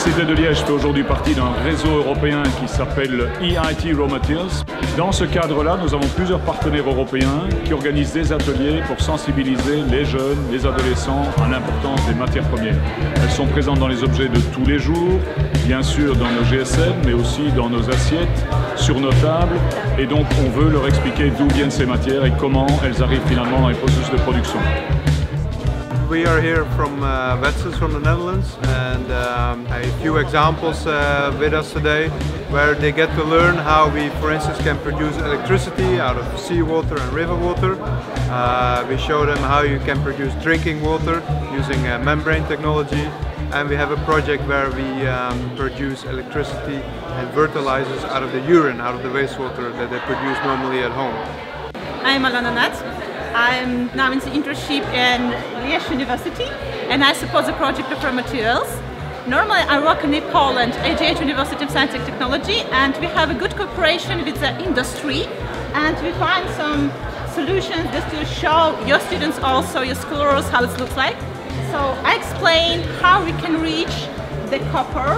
L'Université de Liège fait aujourd'hui partie d'un réseau européen qui s'appelle EIT Raw Materials. Dans ce cadre-là, nous avons plusieurs partenaires européens qui organisent des ateliers pour sensibiliser les jeunes, les adolescents à l'importance des matières premières. Elles sont présentes dans les objets de tous les jours, bien sûr dans nos GSM, mais aussi dans nos assiettes, sur nos tables. Et donc on veut leur expliquer d'où viennent ces matières et comment elles arrivent finalement dans les processus de production. We are here from Wetsels from the Netherlands, and a few examples with us today where they get to learn how we, for instance, can produce electricity out of seawater and river water. We show them how you can produce drinking water using membrane technology, and we have a project where we produce electricity and fertilizers out of the urine, out of the wastewater that they produce normally at home. I'm Alana Nat. I'm now in the internship in Liège University, and I support the project of raw materials. Normally I work in Poland, AGH University of Science and Technology, and we have a good cooperation with the industry, and we find some solutions just to show your students, also your scholars, how it looks like. So I explain how we can reach the copper,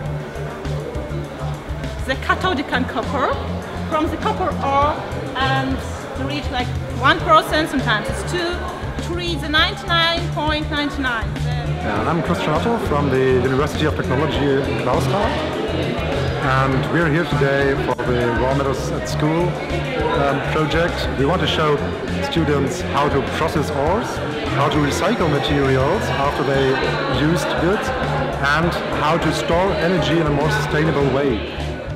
the cathodic copper, from the copper ore, and to reach like 1%, sometimes it's 2, to reach the 99.99. I'm Christian Otto from the University of Technology in Clausthal, and we're here today for the Raw Metals at School project. We want to show students how to process ores, how to recycle materials after they used goods, and how to store energy in a more sustainable way.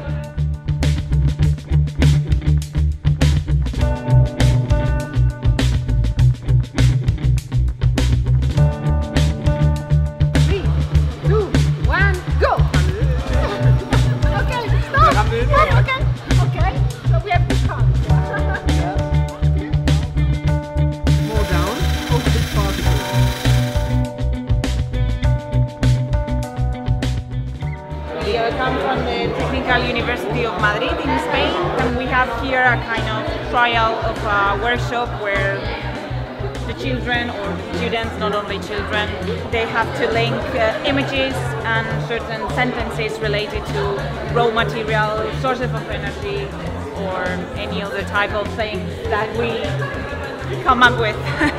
We come from the Technical University of Madrid in Spain, and we have here a kind of trial of a workshop where the children or the students, not only children, they have to link images and certain sentences related to raw material, sources of energy, or any other type of thing that we come up with.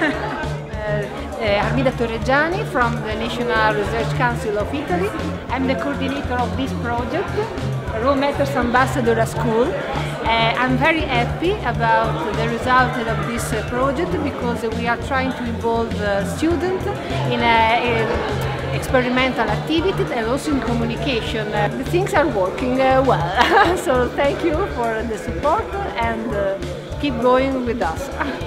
Armida Torreggiani from the National Research Council of Italy. I'm the coordinator of this project, Raw Metals Ambassador at School. I'm very happy about the result of this project because we are trying to involve students in experimental activities and also in communication. The things are working well, so thank you for the support and keep going with us.